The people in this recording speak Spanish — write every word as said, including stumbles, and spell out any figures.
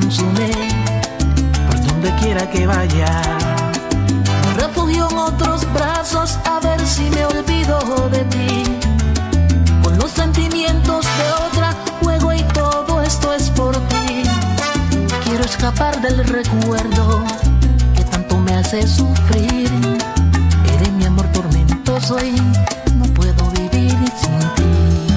consume por donde quiera que vaya. Me refugio en otros brazos a ver si me olvido de ti. Con los sentimientos de otra juego y todo esto es por ti. Quiero escapar del recuerdo que tanto me hace sufrir. Eres mi amor tormentoso y no puedo vivir sin ti.